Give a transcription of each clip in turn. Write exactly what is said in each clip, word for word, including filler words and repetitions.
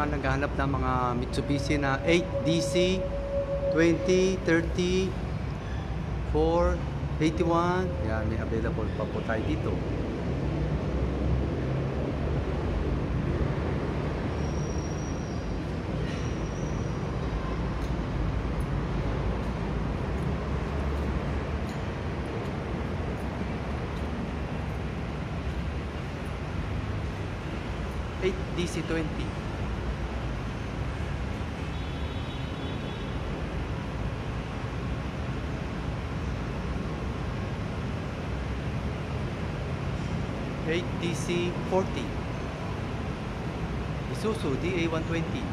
mga naghahanap ng mga Mitsubishi na eight D C, twenty, thirty, four, eighty-one. Yan, may available pa po tayo dito. eight D C twenty. eight D C forty. Isuzu D A one twenty.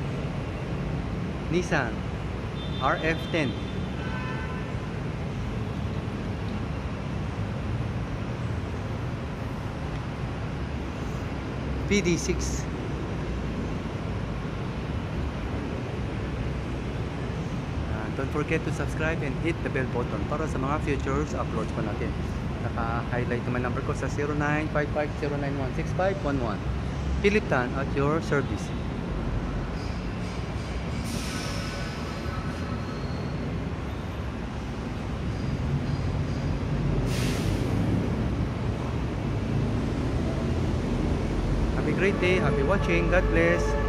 Nissan R F ten. P D six. Uh, don't forget to subscribe and hit the bell button para sa mga futures uploads pa natin. Naka-highlight naman number ko sa zero nine five five zero nine one six five one one. Philip Tan at your service. Have a great day. Happy watching. God bless.